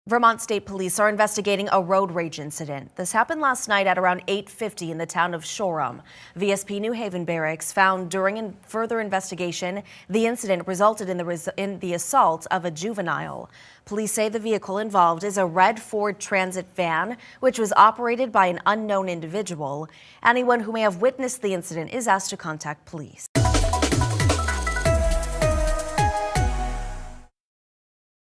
Vermont State Police are investigating a road rage incident. This happened last night at around 8:50 in the town of Shoreham. VSP New Haven Barracks found during further investigation the incident resulted in the assault of a juvenile. Police say the vehicle involved is a red Ford Transit van, which was operated by an unknown individual. Anyone who may have witnessed the incident is asked to contact police.